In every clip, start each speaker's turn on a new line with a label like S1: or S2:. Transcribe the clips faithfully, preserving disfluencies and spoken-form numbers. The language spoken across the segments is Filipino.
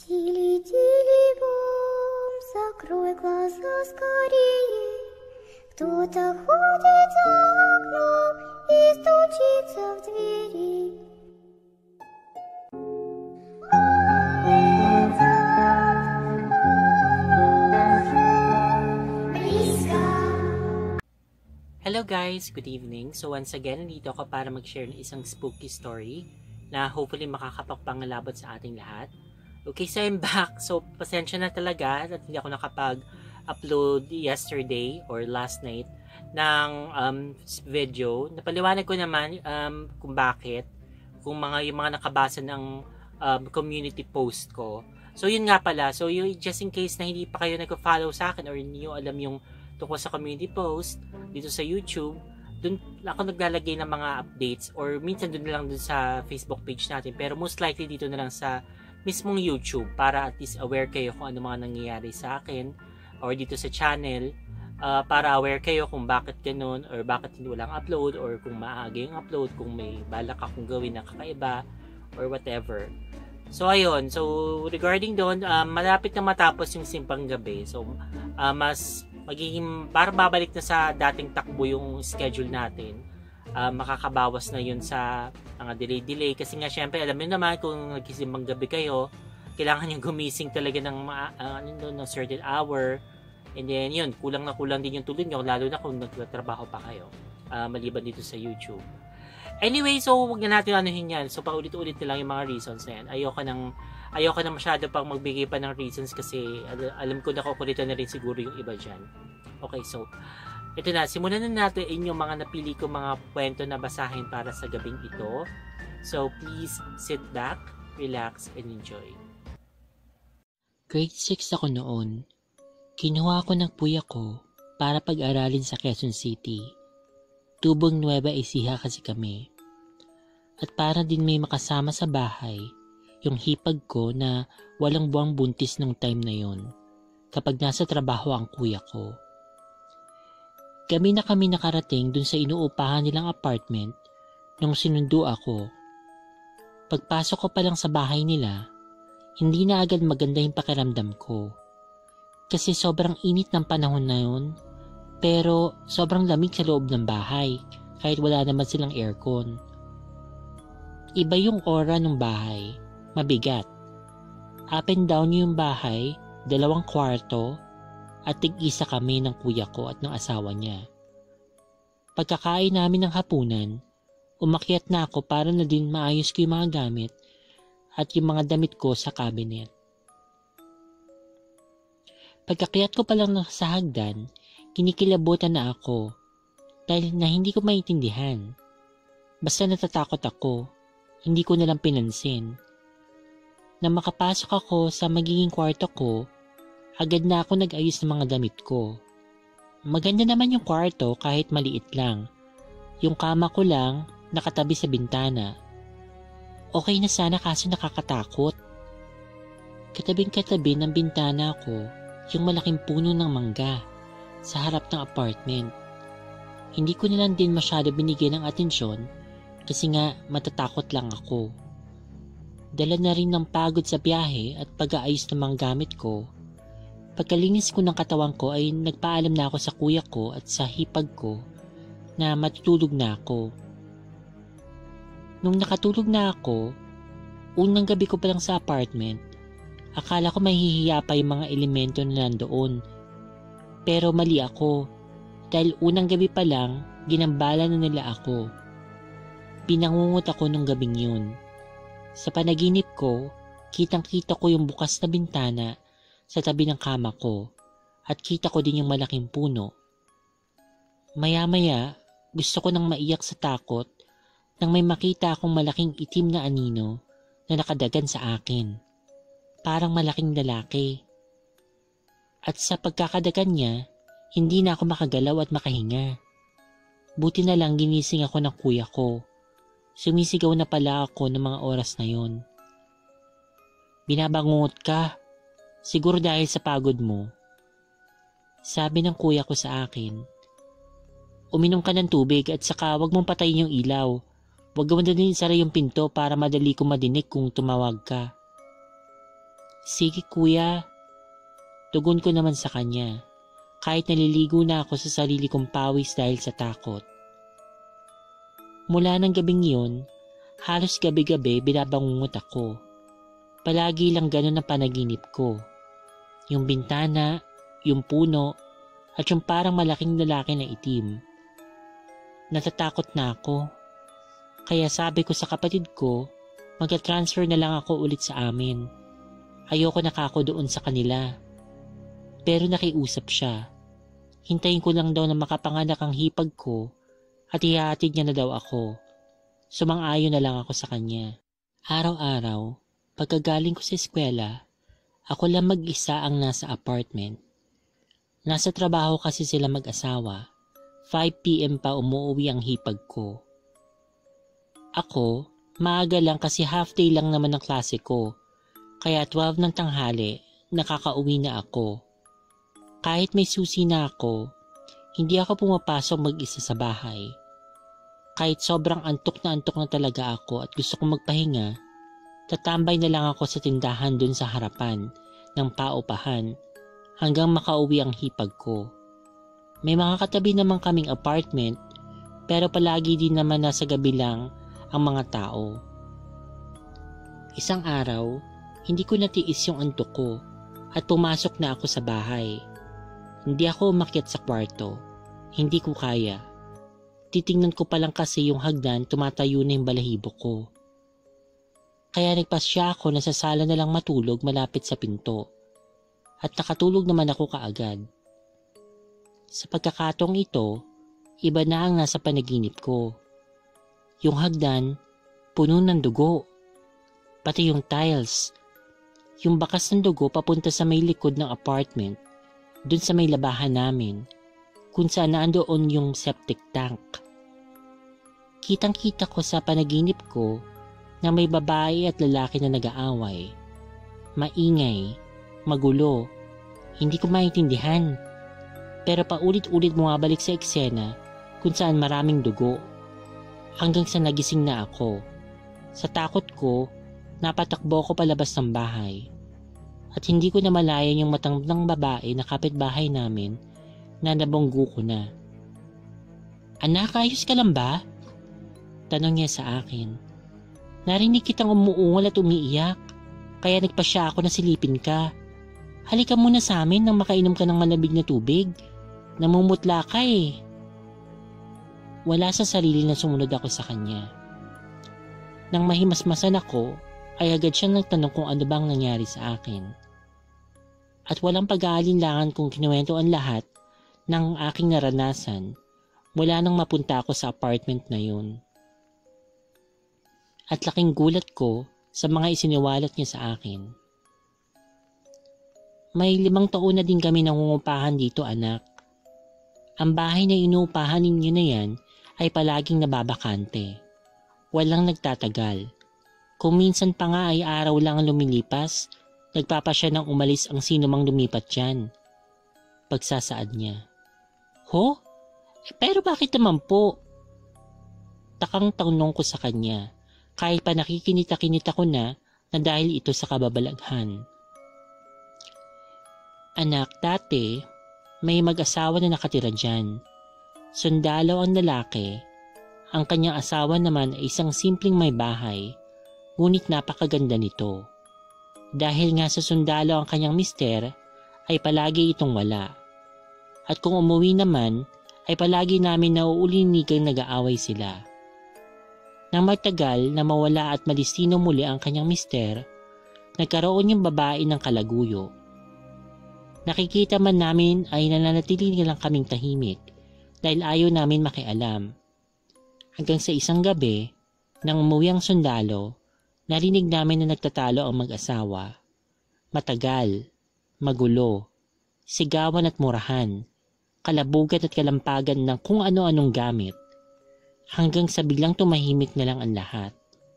S1: Тили-тили бом, закрой глаза скорее. Кто-то ходит за окном и стучится в двери.
S2: Hello guys! Good evening! So once again, nandito ako para mag-share ng isang spooky story na hopefully makakapagpangalabot sa ating lahat. Okay, so I'm back. So pasensya na talaga at hindi ako nakapag-upload yesterday or last night ng um, video. Napaliwanag ko naman um, kung bakit, kung mga yung mga nakabasa ng um, community post ko. So yun nga pala, so yung, just in case na hindi pa kayo nag-follow sa akin or hindi nyo alam yung tungkol sa community post dito sa YouTube, dun ako naglalagay ng mga updates or minsan dun na lang dun sa Facebook page natin, pero most likely dito na lang sa mismong YouTube para at least aware kayo kung ano mga nangyayari sa akin or dito sa channel, uh, para aware kayo kung bakit ganun or bakit hindi walang upload or kung maaga yung upload, kung may balak akong gawin na kakaiba or whatever. So ayun, so regarding doon, uh, malapit na matapos yung Simpang Gabi, so uh, mas magiging parang babalik na sa dating takbo yung schedule natin. Uh, makakabawas na yun sa mga delay-delay kasi nga syempre alam niyo naman kung nagsisimang gabi kayo, kailangan yung gumising talaga ng uh, ano, ng certain hour, and then yun, kulang na kulang din yung tulog nyo lalo na kung nagtatrabaho pa kayo, uh, maliban dito sa YouTube. Anyway, so wag na natin anuhin yan, so paulit-ulit na lang yung mga reasons na yan. Ayoko nang ayoko na masyado pang magbigay pa ng reasons kasi al- alam ko na kukulitan na rin siguro yung iba dyan. Okay, so ito na, simulan na natin yung mga napili ko mga kwento na basahin para sa gabing ito. So please sit back, relax, and enjoy. Grade six ako noon. Kinuha ko ng kuya ko para pag-aralin sa Quezon City. Tubong Nueva Ecija kasi kami. At para din may makasama sa bahay, yung hipag ko na walang buwang buntis nung time na yon kapag nasa trabaho ang kuya ko. Gabi na kami nakarating dun sa inuupahan nilang apartment nung sinundo ako. Pagpasok ko pa lang sa bahay nila, hindi na agad maganda yung pakiramdam ko. Kasi sobrang init ng panahon na yun, pero sobrang lamig sa loob ng bahay kahit wala naman silang aircon. Iba yung aura ng bahay, mabigat. Up and down yung bahay, dalawang kwarto, at tig-isa kami ng kuya ko at ng asawa niya. Pagkakain namin ng hapunan, umakyat na ako para na din maayos ko yung mga gamit at yung mga damit ko sa cabinet. Pagkakyat ko pa lang sa hagdan, kinikilabutan na ako dahil na hindi ko maintindihan. Basta natatakot ako, hindi ko nalang pinansin. Na makapasok ako sa magiging kwarto ko, agad na ako nag-ayos ng mga damit ko. Maganda naman yung kwarto kahit maliit lang. Yung kama ko lang nakatabi sa bintana. Okay na sana kaso nakakatakot. Katabing-katabi ng bintana ko yung malaking puno ng mangga sa harap ng apartment. Hindi ko na lang din masyado binigyan ng atensyon kasi nga matatakot lang ako. Dala na rin ng pagod sa biyahe at pag-aayos ng mga gamit ko. Pagkalinis ko ng katawan ko ay nagpaalam na ako sa kuya ko at sa hipag ko na matutulog na ako. Nung nakatulog na ako, unang gabi ko pa lang sa apartment, akala ko mahihiya pa yung mga elemento na nandoon. Pero mali ako dahil unang gabi pa lang ginambala na nila ako. Pinangungot ako nung gabing yun. Sa panaginip ko, kitang-kita ko yung bukas na bintana sa tabi ng kama ko at kita ko din yung malaking puno. Maya-maya, gusto ko nang maiyak sa takot nang may makita akong malaking itim na anino na nakadagan sa akin. Parang malaking lalaki. At sa pagkakadagan niya, hindi na ako makagalaw at makahinga. Buti na lang ginising ako ng kuya ko. Sumisigaw na pala ako ng mga oras na yon. Binabangungot ka. Siguro dahil sa pagod mo. Sabi ng kuya ko sa akin. Uminom ka ng tubig at saka wag mong patayin yung ilaw. Wag mo na din isara yung pinto para madali ko madinig kung tumawag ka. Sige kuya. Tugon ko naman sa kanya, kahit naliligo na ako sa sarili kong pawis dahil sa takot. Mula ng gabing yun, halos gabi-gabi binabangungot ako. Palagi lang ganun ang panaginip ko. Yung bintana, yung puno, at yung parang malaking lalaki na itim. Natatakot na ako. Kaya sabi ko sa kapatid ko, magka-transfer na lang ako ulit sa amin. Ayoko na kako doon sa kanila. Pero nakiusap siya. Hintayin ko lang daw na makapanganak ang hipag ko at ihahatid niya na daw ako. Sumang-ayon na lang ako sa kanya. Araw-araw, pagkagaling ko sa eskwela, ako lang mag-isa ang nasa apartment. Nasa trabaho kasi sila mag-asawa. five p.m. pa umuwi ang hipag ko. Ako, maaga lang kasi half day lang naman ang klase ko. Kaya twelve ng tanghali, nakakauwi na ako. Kahit may susi na ako, hindi ako pumapasok mag-isa sa bahay. Kahit sobrang antok na antok na talaga ako at gusto kong magpahinga, tatambay na lang ako sa tindahan dun sa harapan ng paupahan hanggang makauwi ang hipag ko. May mga katabi naman kaming apartment pero palagi din naman nasa gabi lang ang mga tao. Isang araw, hindi ko natiis yung antok ko at pumasok na ako sa bahay. Hindi ako umakyat sa kwarto. Hindi ko kaya. Titingnan ko pa lang kasi yung hagdan tumatayo na yung balahibo ko. Kaya nagpasya ako na sa sala na lang matulog malapit sa pinto. At nakatulog naman ako kaagad. Sa pagkakataong ito, iba na ang nasa panaginip ko. Yung hagdan, puno ng dugo. Pati yung tiles. Yung bakas ng dugo papunta sa may likod ng apartment. Dun sa may labahan namin, kung saan naandoon yung septic tank. Kitang-kita ko sa panaginip ko na may babae at lalaki na nag-aaway. Maingay, magulo, hindi ko maintindihan. Pero paulit-ulit bumabalik sa eksena kung saan maraming dugo. Hanggang sa nagising na ako. Sa takot ko, napatakbo ko palabas ng bahay. At hindi ko na malayan yung matandang babae na kapitbahay namin na nabunggo ko na. Anak, ayos ka lang ba? Tanong niya sa akin. Narinig kitang umuungol at umiiyak, kaya nagpasya ako na silipin ka. Halika muna sa amin nang makainom ka ng malamig na tubig. Namumutla ka eh. Wala sa sarili na sumunod ako sa kanya. Nang mahimasmasan ako, ay agad siyang nagtanong kung ano bang nangyari sa akin. At walang pag-aalinlangan kung kinuwento ang lahat ng aking naranasan mula nang mapunta ako sa apartment na yun. At laking gulat ko sa mga isiniwalat niya sa akin. May limang taon na din kami nangungupahan dito, anak. Ang bahay na inuupahan ninyo na yan ay palaging nababakante. Walang nagtatagal. Kung minsan pa nga ay araw lang ang lumilipas, nagpapasya nang umalis ang sino mang lumipat dyan. Pagsasaad niya. Ho? Eh, pero bakit naman po? Takang tanong ko sa kanya, kahit pa nakikinita-kinita ko na na dahil ito sa kababalaghan. Anak, dati, may mag-asawa na nakatira dyan. Sundalo ang lalaki. Ang kanyang asawa naman ay isang simpleng may bahay, ngunit napakaganda nito. Dahil nga sa sundalo ang kanyang mister, ay palagi itong wala. At kung umuwi naman, ay palagi namin nauulinigang nag-aaway sila. Nang magtagal na mawala at malistino muli ang kanyang mister, nagkaroon yung babae ng kalaguyo. Nakikita man namin ay nananatili lang kaming tahimik dahil ayaw namin makialam. Hanggang sa isang gabi, nang umuwi ang sundalo, narinig namin na nagtatalo ang mag-asawa. Matagal, magulo, sigawan at murahan, kalabugan at kalampagan ng kung ano-anong gamit, hanggang sa biglang tumahimik na lang ang lahat.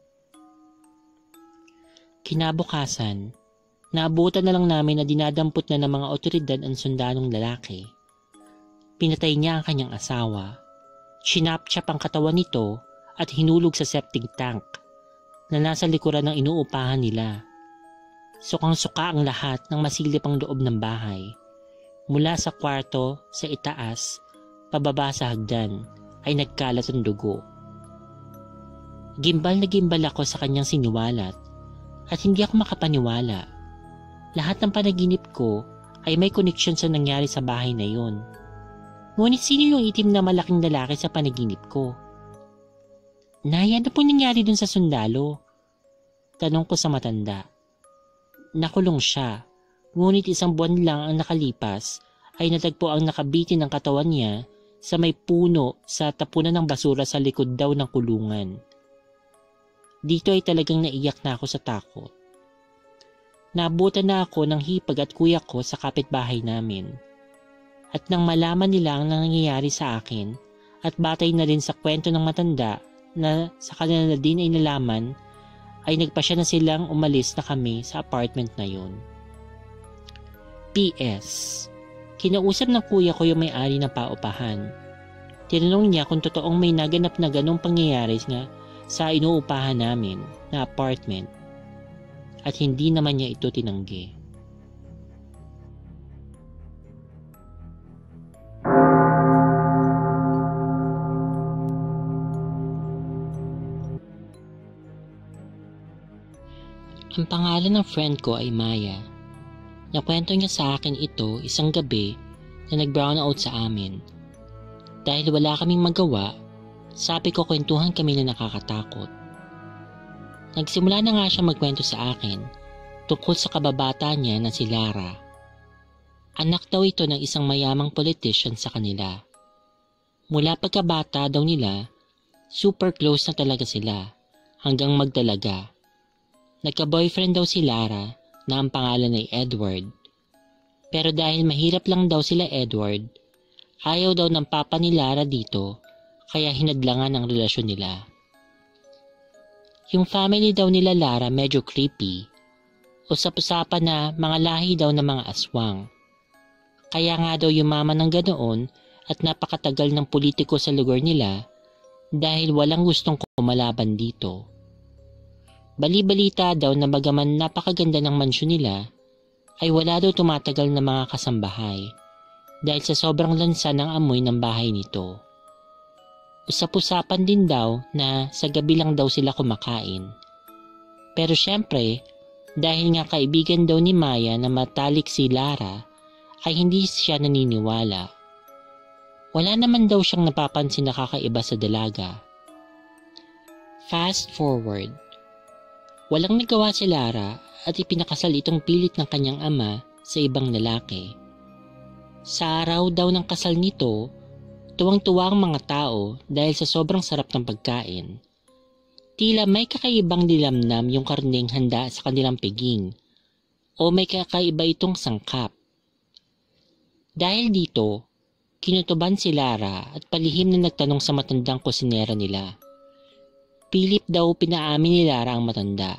S2: Kinabukasan, naabutan na lang namin na dinadampot na ng mga otoridad ang sundalong lalaki. Pinatay niya ang kanyang asawa. Sinapchap ang katawan nito at hinulog sa septic tank na nasa likuran ng inuupahan nila. Sukang-suka ang lahat ng masilip ang loob ng bahay. Mula sa kwarto, sa itaas, pababa sa hagdan, ay nagkalat ang dugo. Gimbal na gimbal ako sa kanyang siniwalat at hindi ako makapaniwala. Lahat ng panaginip ko ay may koneksyon sa nangyari sa bahay na yun. Ngunit sino yung itim na malaking lalaki sa panaginip ko? Nay, ano po nangyari dun sa sundalo? Tanong ko sa matanda. Nakulong siya, ngunit isang buwan lang ang nakalipas ay natagpo ang nakabitin ng katawan niya sa may puno sa tapunan ng basura sa likod daw ng kulungan. Dito ay talagang naiyak na ako sa takot. Naabutan na ako ng hipag at kuya ko sa kapitbahay namin. At nang malaman nila ang nangyayari sa akin at batay na rin sa kwento ng matanda na sa kanila na din ay nalaman, ay nagpasya na silang umalis na kami sa apartment na yun. P S. Kinausap ng kuya ko yung may-ari ng paupahan. Tinanong niya kung totoong may naganap na ganong pangyayari nga sa inuupahan namin na apartment. At hindi naman niya ito tinanggi. Ang pangalan ng friend ko ay Maya. Nakwento niya sa akin ito isang gabi na nag-brown out sa amin. Dahil wala kaming magawa, sabi ko kwentuhan kami na nakakatakot. Nagsimula na nga siya magkwento sa akin tungkol sa kababata niya na si Lara. Anak daw ito ng isang mayamang politician sa kanila. Mula pagkabata daw nila, super close na talaga sila hanggang magdalaga. Nagka-boyfriend daw si Lara na ang pangalan ay Edward. Pero dahil mahirap lang daw sila Edward, ayaw daw ng papa ni Lara dito kaya hinadlangan ang relasyon nila. Yung family daw nila Lara medyo creepy. Usap-usapan na mga lahi daw ng mga aswang. Kaya nga daw yumaman ng ganoon at napakatagal ng politiko sa lugar nila dahil walang gustong kumalaban dito. Bali-balita daw na bagaman napakaganda ng mansyon nila, ay wala daw tumatagal na mga kasambahay dahil sa sobrang lansa ng amoy ng bahay nito. Usap-usapan din daw na sa gabi lang daw sila kumakain. Pero syempre, dahil nga kaibigan daw ni Maya na matalik si Lara, ay hindi siya naniniwala. Wala naman daw siyang napapansin na kakaiba sa dalaga. Fast forward. Walang nagawa si Lara at ipinakasal itong pilit ng kanyang ama sa ibang lalaki. Sa araw daw ng kasal nito, tuwang-tuwa ang mga tao dahil sa sobrang sarap ng pagkain. Tila may kakaibang nilamnam yung karneng handa sa kanilang piging o may kakaiba itong sangkap. Dahil dito, kinutuban si Lara at palihim na nagtanong sa matandang kusinera nila. Pilit daw pinaamin ni Lara ang matanda.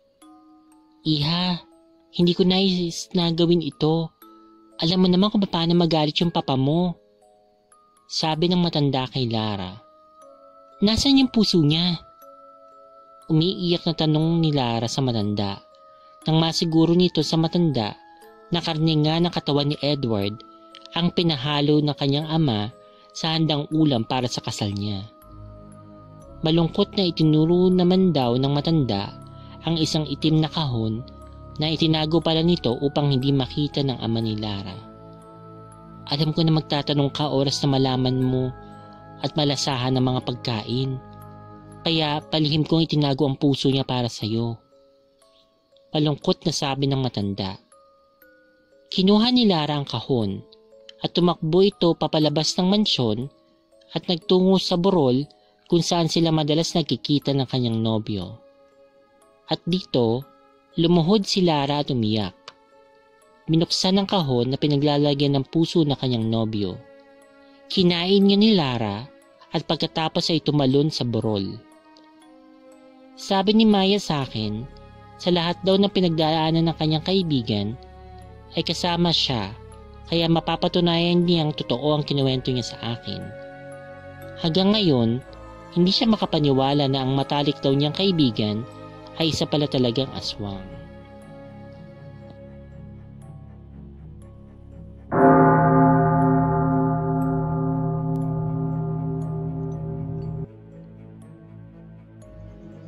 S2: Iha, hindi ko nais na gawin ito. Alam mo naman kung paano magalit yung papa mo. Sabi ng matanda kay Lara. Nasaan yung puso niya? Umiiyak na tanong ni Lara sa matanda. Nang masiguro nito sa matanda na karne nga ng katawan ni Edward ang pinahalo ng kanyang ama sa handang ulam para sa kasal niya. Malungkot na itinuro naman daw ng matanda ang isang itim na kahon na itinago pala nito upang hindi makita ng ama ni Lara. Alam ko na magtatanong ka oras na malaman mo at malasahan ng mga pagkain. Kaya palihim kong itinago ang puso niya para sa iyo. Malungkot na sabi ng matanda. Kinuha ni Lara ang kahon at tumakbo ito papalabas ng mansyon at nagtungo sa burol kung saan sila madalas nagkikita ng kanyang nobyo. At dito, lumuhod si Lara at umiyak. Binuksan ang kahon na pinaglalagyan ng puso ng kanyang nobyo. Kinain niya ni Lara at pagkatapos ay tumalon sa burol. Sabi ni Maya sa akin, sa lahat daw ng pinagdaanan ng kanyang kaibigan, ay kasama siya kaya mapapatunayan niyang totoo ang kinuwento niya sa akin. Hanggang ngayon, hindi siya makapaniwala na ang matalik daw niyang kaibigan ay isa pala talagang aswang.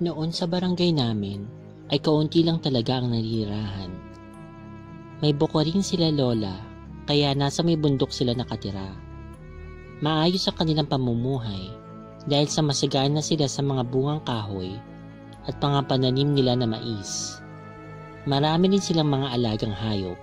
S2: Noon sa barangay namin ay kaunti lang talaga ang nanirahan. May buko rin sila lola, kaya nasa may bundok sila nakatira. Maayos ang kanilang pamumuhay dahil sa masagana sila sa mga bungang kahoy at mga pananim nila na mais. Marami rin silang mga alagang hayop.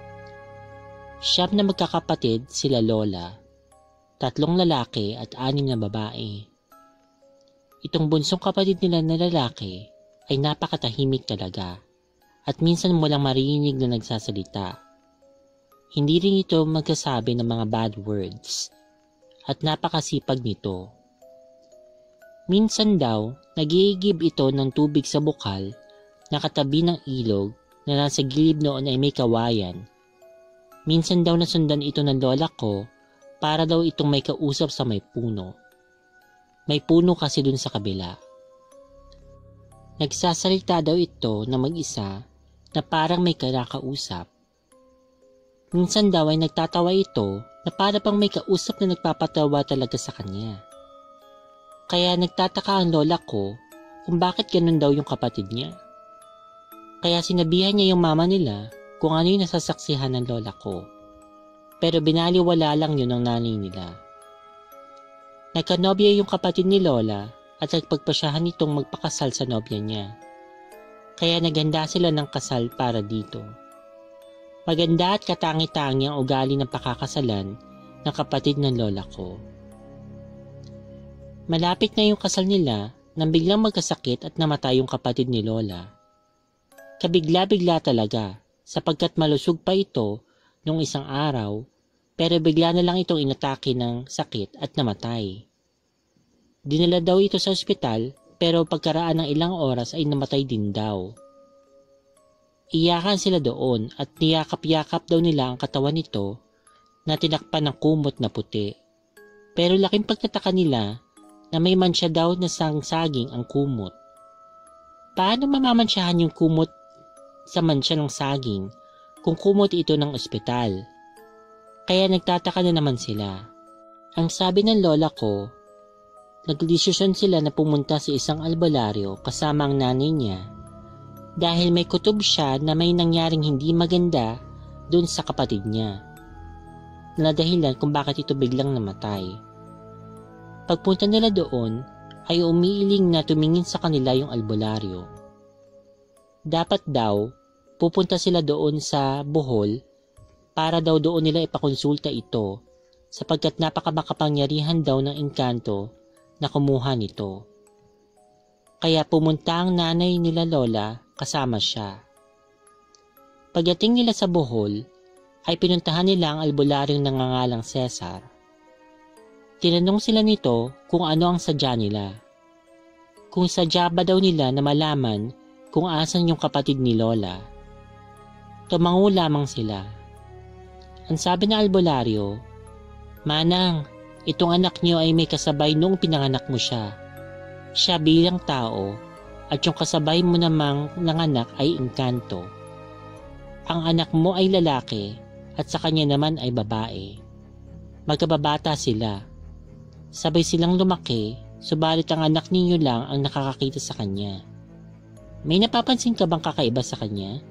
S2: Siyam na magkakapatid sila lola, tatlong lalaki at anim na babae. Itong bunsong kapatid nila na lalaki ay napakatahimik talaga at minsan mo lang marinig na nagsasalita. Hindi rin ito magsasabi ng mga bad words at napakasipag nito. Minsan daw, nag-iigib ito ng tubig sa bukal na katabi ng ilog na nasa gilid noon ay may kawayan. Minsan daw nasundan ito ng lola ko para daw itong may kausap sa may puno. May puno kasi dun sa kabila. Nagsasalita daw ito na mag-isa na parang may kinakausap. Minsan daw ay nagtatawa ito na para pang may kausap na nagpapatawa talaga sa kanya. Kaya nagtataka ang lola ko kung bakit ganun daw yung kapatid niya. Kaya sinabihan niya yung mama nila kung ano yung nasasaksihan ng lola ko. Pero binaliwala lang yun ng nanay nila. Nagkanobya yung kapatid ni lola at nagpagpasyahan nitong magpakasal sa nobya niya. Kaya naghanda sila ng kasal para dito. Maganda at katangi-tangi ang ugali ng pakakasalan ng kapatid ng lola ko. Malapit na yung kasal nila nang biglang magkasakit at namatay yung kapatid ni lola. Kabigla-bigla talaga sapagkat malusog pa ito nung isang araw pero bigla na lang itong inatake ng sakit at namatay. Dinala daw ito sa ospital pero pagkaraan ng ilang oras ay namatay din daw. Iyakan sila doon at niyakap-yakap daw nila ang katawan nito na tinakpan ng kumot na puti. Pero laking pagtataka nila na may mansya daw na sangsaging ang kumot. Paano mamamansyahan yung kumot sa mansya ng saging kung kumot ito ng ospital? Kaya nagtataka na naman sila. Ang sabi ng lola ko, nagdesisyon sila na pumunta sa isang albularyo kasama ang nanay niya dahil may kutob siya na may nangyaring hindi maganda doon sa kapatid niya na dahilan kung bakit ito biglang namatay. Pagpunta nila doon ay umiiling na tumingin sa kanila yung albularyo. Dapat daw pupunta sila doon sa Bohol para daw doon nila ipakonsulta ito sapagkat napakamakapangyarihan daw ng engkanto na kumuha nito. Kaya pumunta ang nanay nila lola kasama siya. Pagdating nila sa Bohol ay pinuntahan nila ang albularyong nangangalang Cesar. Tinanong sila nito kung ano ang sadya nila. Kung sadya ba daw nila na malaman kung asan yung kapatid ni lola. Tumango lamang sila. Ang sabi ng albularyo, "Manang, itong anak niyo ay may kasabay noong pinanganak mo siya. Siya bilang tao at yung kasabay mo namang nanganak ay engkanto. Ang anak mo ay lalaki at sa kanya naman ay babae. Magkababata sila. Sabay silang lumaki, subalit ang anak ninyo lang ang nakakakita sa kanya. May napapansin ka bang kakaiba sa kanya?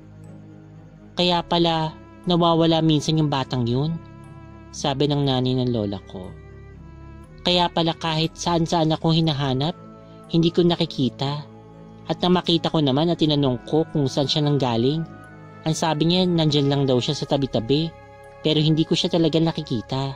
S2: Kaya pala nawawala minsan yung batang yun," sabi ng nanay ng lola ko. "Kaya pala kahit saan-saan ako hinahanap, hindi ko nakikita. At nang makita ko naman at tinanong ko kung saan siya nanggaling, ang sabi niya nandyan lang daw siya sa tabi-tabi, pero hindi ko siya talaga nakikita."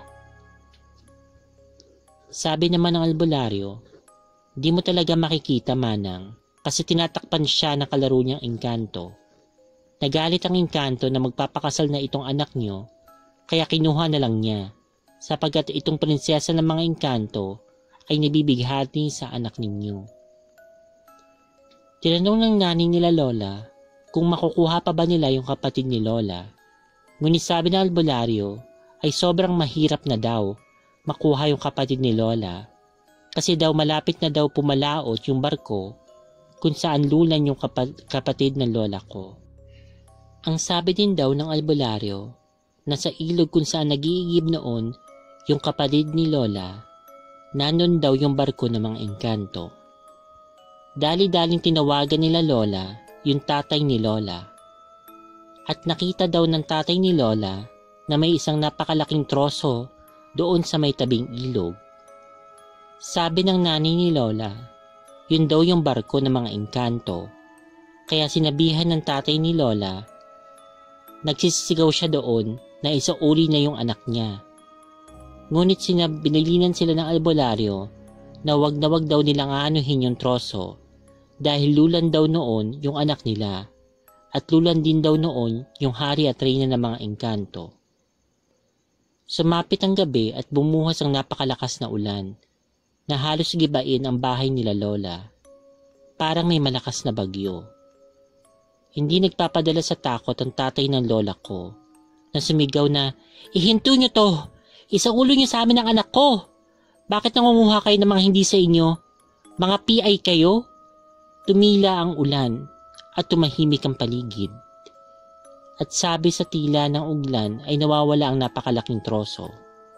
S2: Sabi naman ng albularyo, "Di mo talaga makikita, Manang, kasi tinatakpan siya ng kalaro niyang engkanto. Nagalit ang engkanto na magpapakasal na itong anak niyo, kaya kinuha na lang niya, sapagkat itong prinsesa ng mga engkanto ay nabibighati sa anak ninyo." Tinanong ng nanay nila lola kung makukuha pa ba nila yung kapatid ni lola. Ngunit sabi ng albularyo ay sobrang mahirap na daw makuha yung kapatid ni lola kasi daw malapit na daw pumalaot yung barko kung saan lulan yung kap- kapatid ng lola ko. Ang sabi din daw ng albularyo na sa ilog kung saan nag-iigib noon yung kapatid ni lola, nanon daw yung barko ng mga engkanto. Dali-daling tinawagan nila Lola yung tatay ni Lola. At nakita daw ng tatay ni Lola na may isang napakalaking troso doon sa may tabing ilog. Sabi ng nanay ni Lola, yun daw yung barko ng mga engkanto. Kaya sinabihan ng tatay ni Lola, nagsisigaw siya doon na isauli na yung anak niya. Ngunit sinab- binilinan sila ng albularyo na wag na wag daw nilang aanuhin yung troso dahil lulan daw noon yung anak nila at lulan din daw noon yung hari at reyna ng mga engkanto. Sumapit ang gabi at bumuhos ang napakalakas na ulan na halos gibain ang bahay nila Lola. Parang may malakas na bagyo. Hindi nagpapadala sa takot ang tatay ng Lola ko na sumigaw na, "Ihinto niyo to! Isaulo niyo sa amin ang anak ko! Bakit nangunguha kayo ng mga hindi sa inyo? Mga P I kayo?" Tumila ang ulan at tumahimik ang paligid. At sabi sa tila ng uglan ay nawawala ang napakalaking troso.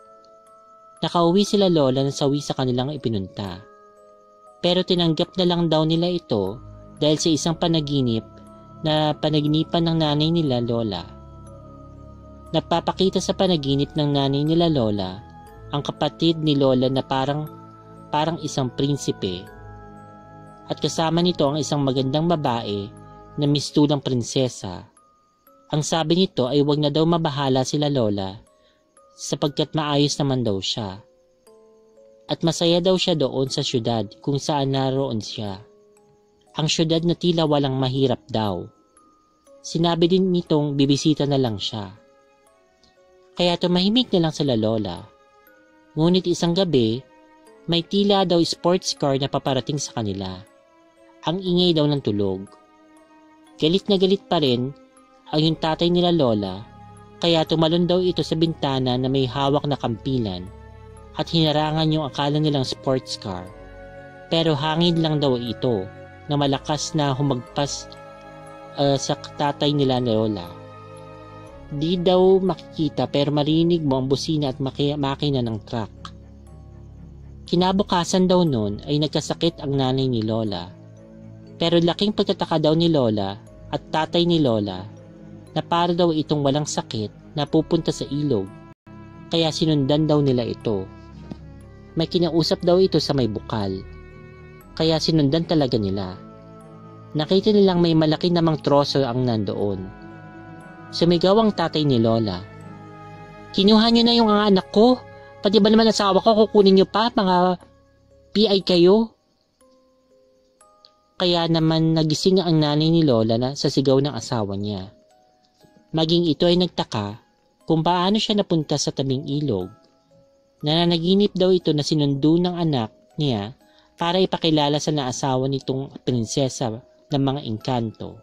S2: Nakauwi sila Lola na sawi sa kanilang ipinunta. Pero tinanggap na lang daw nila ito dahil sa isang panaginip na panaginipan ng nanay nila Lola. Nagpapakita sa panaginip ng nanay nila Lola ang kapatid ni Lola na parang parang isang prinsipe. At kasama nito ang isang magandang babae na mistulang prinsesa. Ang sabi nito ay wag na daw mabahala sila Lola sapagkat maayos naman daw siya. At masaya daw siya doon sa syudad kung saan naroon siya. Ang syudad na tila walang mahirap daw. Sinabi din nitong bibisita na lang siya. Kaya tumahimik na lang sila Lola. Ngunit isang gabi, may tila daw sports car na paparating sa kanila. Ang ingay daw ng tulog. Galit na galit pa rin ang yung tatay nila Lola, kaya tumalon daw ito sa bintana na may hawak na kampilan at hinarangan yung akala nilang sports car. Pero hangin lang daw ito na malakas na humagpas uh, sa tatay nila Lola. Di daw makikita pero marinig mo ang busina at maki- makina ng truck. Kinabukasan daw nun ay nagkasakit ang nanay ni Lola. Pero laking pagtataka daw ni Lola at tatay ni Lola na para daw itong walang sakit na pupunta sa ilog. Kaya sinundan daw nila ito. May kinausap daw ito sa may bukal. Kaya sinundan talaga nila. Nakita nilang may malaki namang troso ang nandoon. Sumigaw ang tatay ni Lola. "Kinuha niyo na yung mga anak ko. Pati ba naman asawa ko kukunin niyo pa? Mga P I kayo?" Kaya naman nagising ang nanay ni Lola na sa sigaw ng asawa niya. Maging ito ay nagtaka kung paano siya napunta sa tabing ilog. Nananaginip daw ito na sinundo ng anak niya para ipakilala sa naasawa nitong prinsesa ng mga engkanto.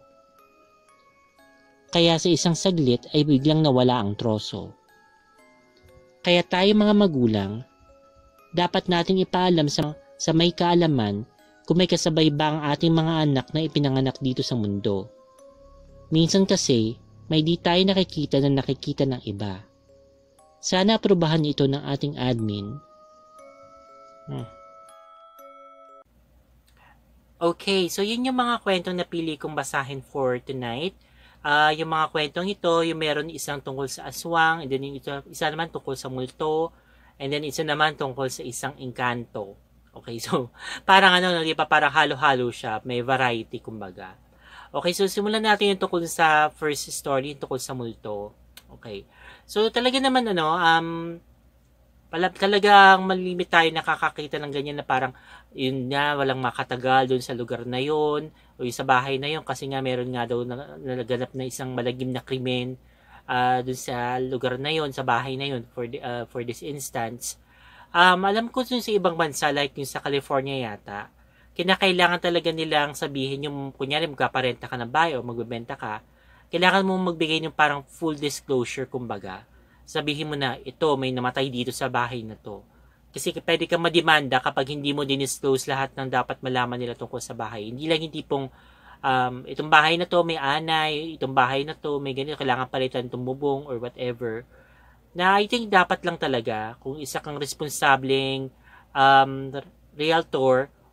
S2: Kaya sa isang saglit ay biglang nawala ang troso. Kaya tayo mga magulang, dapat nating ipaalam sa, sa may kaalaman kung may kasabay ba ang ating mga anak na ipinanganak dito sa mundo. Minsan kasi, may di tayo nakikita na nakikita ng iba. Sana aprobahan ito ng ating admin. Hmm. Okay, so yun yung mga kwentong napili kong basahin for tonight. Uh, yung mga kwentong ito, yung meron isang tungkol sa aswang, and then yung ito, isa naman tungkol sa multo, and then isa naman tungkol sa isang engkanto. Okay, so parang ano, di ba, parang halo-halo siya, may variety kumbaga. Okay, so simulan natin yung tungkol sa first story, yung tungkol sa multo. Okay, so talaga naman ano, um, pala, talagang malimit tayo nakakakita ng ganyan na parang yun nga, walang makatagal doon sa lugar na yun, o yung sa bahay na yun, kasi nga meron nga daw na, nalaganap na isang malagim na krimen uh, doon sa lugar na yun, sa bahay na yun, for, the, uh, for this instance. Um, alam ko dun sa ibang bansa, like yung sa California yata, kinakailangan talaga nilang sabihin yung, kunyari magkaparenta ka ng bahay o magbebenta ka, kailangan mo magbigay ng parang full disclosure kumbaga. Sabihin mo na, ito, may namatay dito sa bahay na to. Kasi pwede kang mademanda kapag hindi mo dinisclose lahat ng dapat malaman nila tungkol sa bahay. Hindi lang yung tipong, um, itong bahay na to may anay, itong bahay na to may ganito, kailangan palitan itong bubong or whatever. Na I think dapat lang talaga, kung isa kang responsableng um, realtor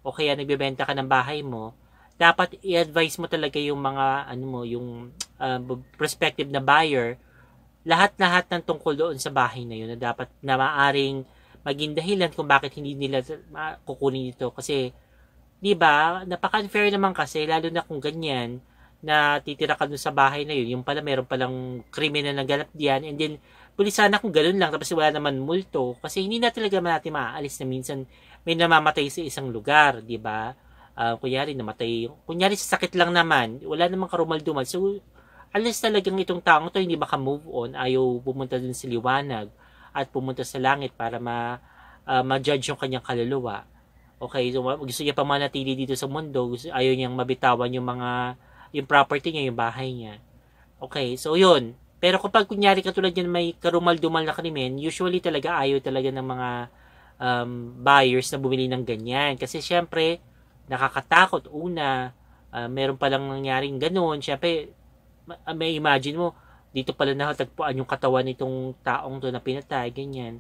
S2: o kaya nagbebenta ka ng bahay mo, dapat i-advise mo talaga yung mga ano mo, yung uh, prospective na buyer, lahat-lahat ng tungkol doon sa bahay na yun na dapat na maaring maging dahilan kung bakit hindi nila kukunin ito. Kasi, di ba, napaka-unfair naman kasi, lalo na kung ganyan, na titira ka dun sa bahay na yun, yung pala meron palang krimen na naganap diyan, and then, pulis sana kung ganun lang, tapos wala naman multo, kasi hindi na talaga natin maaalis na minsan may namamatay sa isang lugar, di ba? Uh, kunyari, namatay, kunyari sa sakit lang naman, wala namang karumal-dumal, so, unless talagang itong taong to hindi maka-move on, ayaw pumunta dun sa liwanag, at pumunta sa langit para ma, uh, ma-judge yung kanyang kaluluwa. Okay, so gusto niya pa manatili dito sa mundo, gusto, ayaw niyang mabitawan yung mga yung property niya, yung bahay niya. Okay, so yun. Pero kapag kunyari katulad yan may karumal-dumal na krimen, usually talaga ayaw talaga ng mga um, buyers na bumili ng ganyan. Kasi syempre, nakakatakot. Una, uh, meron palang nangyaring ganun. Syempre, may imagine mo, dito pala nakatagpuan yung katawan nitong taong to na pinatay, ganyan.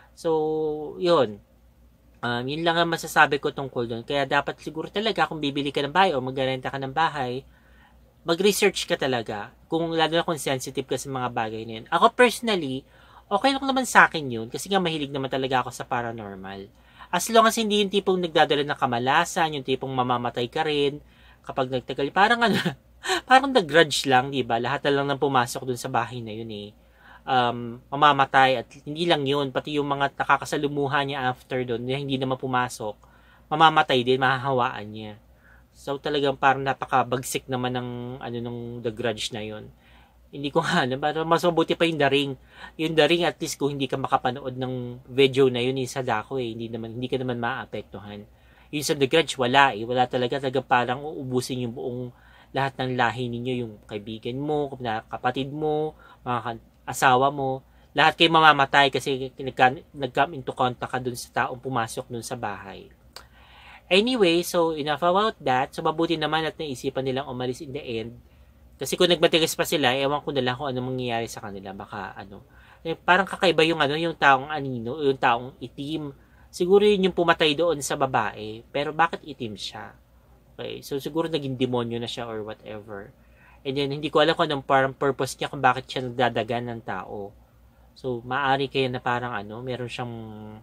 S2: So, yun. Um, yun lang ang masasabi ko tungkol doon. Kaya dapat siguro talaga kung bibili ka ng bahay o mag-renta ka ng bahay, mag-research ka talaga. Kung lalo na kung sensitive ka sa mga bagay na yun. Ako personally, okay lang naman sa akin yun kasi nga mahilig naman talaga ako sa paranormal. As long as hindi yung tipong nagdadala ng kamalasan, yung tipong mamamatay ka rin kapag nagtagal. Parang ano, parang nag-grudge lang, di ba? Lahat na lang nang pumasok dun sa bahay na yun eh. Um, mamamatay at hindi lang yun, pati yung mga nakakasalumuha niya after dun, na hindi naman pumasok, mamamatay din, mahahawaan niya. So talagang parang napakabagsik naman ng ano nung The Grudge na yun. Hindi ko nga alam, pero mas mabuti pa yung The Ring. Yung The Ring, at least kung hindi ka makapanood ng video na yun, isa dako eh, hindi naman hindi ka naman maapektuhan. Yung sa The Grudge, wala eh, wala talaga, talaga parang uubusin yung buong lahat ng lahi ninyo, yung kaibigan mo, kapatid mo, mga asawa mo, lahat kayo mamamatay kasi nag-come into contact ka dun sa taong pumasok dun sa bahay. Anyway, so enough about that. So mabuti naman at naisipan nilang umalis in the end. Kasi kung nagmatigas pa sila, ewan ko na lang kung ano mangyayari sa kanila. Baka ano, eh, parang kakaiba yung ano, yung taong anino, yung taong itim. Siguro yun yung pumatay doon sa babae. Pero bakit itim siya? Okay, so siguro naging demonyo na siya or whatever. And then hindi ko alam kung anong parang purpose niya kung bakit siya nagdadagan ng tao. So maari kaya na parang ano, meron siyang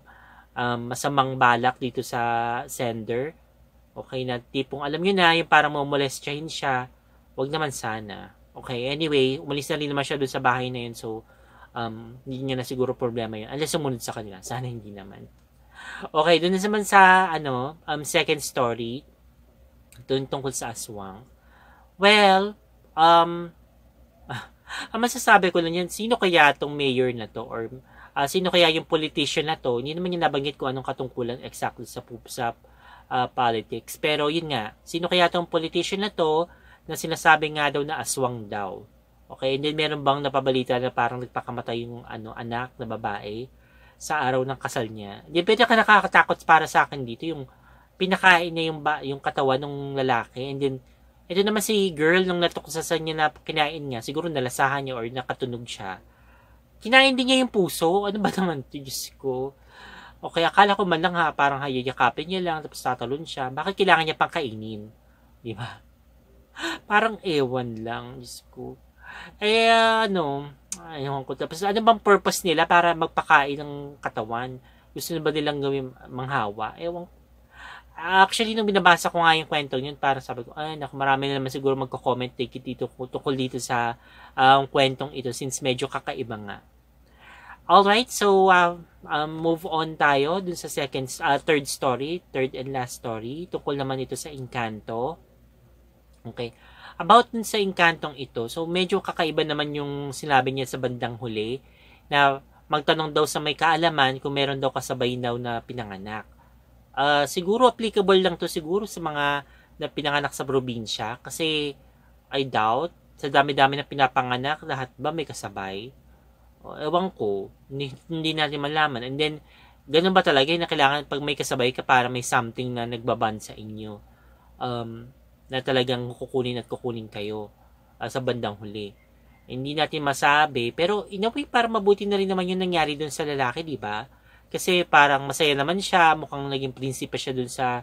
S2: um, masamang balak dito sa sender. Okay, na tipong alam niyo na, yung parang mamolestyahin siya. Wag naman sana. Okay, anyway, umalis na rin naman siya doon sa bahay na yun. So, um, hindi niya na siguro problema yun. Unless sumunod sa kanila. Sana hindi naman. Okay, doon naman sa, ano, um, second story. Doon tungkol sa aswang. Well, um, ang masasabi ko lang yan, sino kaya tong mayor na to? Or, uh, sino kaya yung politician na to? Hindi naman yung nabanggit ko anong katungkulan exactly sa, sa uh, politics. Pero, yun nga, sino kaya tong politician na to na sinasabi nga daw na aswang daw. Okay, and then meron bang napabalita na parang nagpakamatay yung ano, anak na babae sa araw ng kasal niya. Hindi pwede ka nakakatakot para sa akin dito, yung pinakain niya yung, ba, yung katawan ng lalaki, and then ito naman si girl nung natuksasan niya na kinain niya, siguro nalasahan niya or nakatunog siya. Kinain din niya yung puso. Ano ba naman ito, Diyos ko? Okay, akala ko man lang ha, parang hayayakapin niya lang, tapos tatalon siya. Bakit kailangan niya pang kainin? Di ba? Parang ewan lang, Diyos ko. Eh, ano, ayaw ko. Tapos, ano bang purpose nila para magpakain ng katawan? Gusto na ba nilang gawin manghawa? Ewan. Actually, nung binabasa ko nga yung kwento yun, parang sabi ko, ay, naku, marami na naman siguro magko-comment dito, tungkol dito sa um, kwentong ito, since medyo kakaiba nga. Alright, so, uh, um, move on tayo dun sa second, uh, third story, third and last story. Tungkol naman ito sa Encanto. Okay. About sa Encantong ito, so medyo kakaiba naman yung sinabi niya sa bandang huli na magtanong daw sa may kaalaman kung meron daw kasabay daw na pinanganak. Uh, siguro applicable lang to siguro sa mga na pinanganak sa probinsya kasi I doubt sa dami-dami na pinapanganak, lahat ba may kasabay? O, ewan ko, hindi, hindi natin malaman. And then, ganun ba talaga na kailangan pag may kasabay ka para may something na nagbaban sa inyo? Um, na talagang kukunin at kukunin kayo uh, sa bandang huli. Hindi natin masabi, pero in a way, parang mabuti na rin naman yung nangyari dun sa lalaki, di ba? Kasi parang masaya naman siya, mukhang naging prinsipe siya dun sa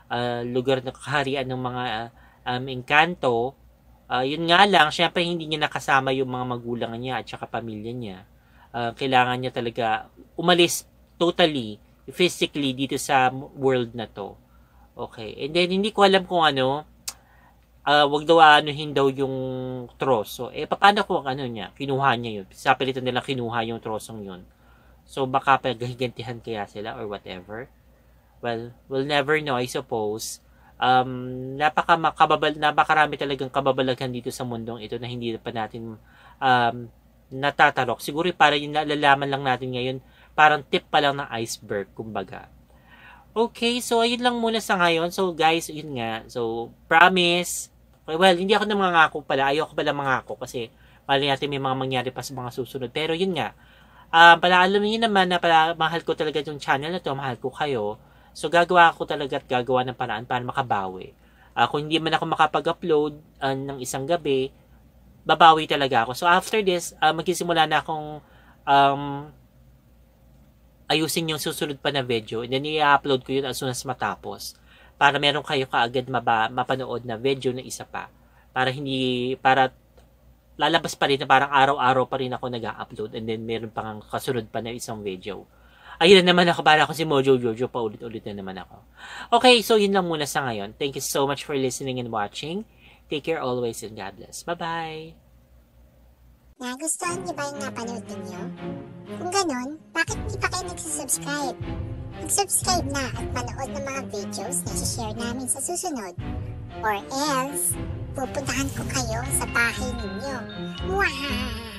S2: uh, lugar na kaharian ng mga um, engkanto. Uh, yun nga lang, syempre hindi niya nakasama yung mga magulang niya at saka pamilya niya. Uh, kailangan niya talaga umalis totally, physically dito sa world na to. Okay. And then, hindi ko alam kung ano, uh, wag daw anuhin daw yung troso. Eh, paano kung ano niya? Kinuha niya yun. Sa pilitan nila kinuha yung trosong yun. So, baka paghigantihan kaya sila or whatever. Well, we'll never know, I suppose. Um, napaka makababal, napakarami talagang kababalagan dito sa mundong ito na hindi pa natin um, natatarok. Siguro para yung nalalaman lang natin ngayon, parang tip pa lang ng iceberg, kumbaga. Okay, so ayun lang muna sa ngayon. So guys, yun nga. So, promise. Well, hindi ako na mangako pala. Ayoko pala mangako kasi mali natin may mga mangyari pa sa mga susunod. Pero yun nga. Um, pala alam niyo naman na pala mahal ko talaga yung channel na to. Mahal ko kayo. So, gagawa ako talaga at gagawa ng paraan para makabawi. Uh, kung hindi man ako makapag-upload uh, ng isang gabi, babawi talaga ako. So, after this, uh, magsisimula na akong um, ayusin yung susunod pa na video. And then, i-upload ko yun as soon as matapos. Para meron kayo kaagad maba, mapanood na video na isa pa. Para hindi, para lalabas pa rin na parang araw-araw pa rin ako nag-upload. And then, meron pang kasunod pa na isang video. Ayun na naman ako, para ako si Mojo Jojo, pa ulit-ulit na naman ako. Okay, so yun lang muna sa ngayon. Thank you so much for listening and watching. Take care always and God bless. Bye-bye!
S3: Nagustuhan niyo ba yung napanood ninyo? Kung ganun, bakit hindi pa kayo nagsasubscribe? Mag-subscribe na at manood ng mga videos na i-share namin sa susunod. Or else, pupuntahan ko kayo sa bahay ninyo. Mwah!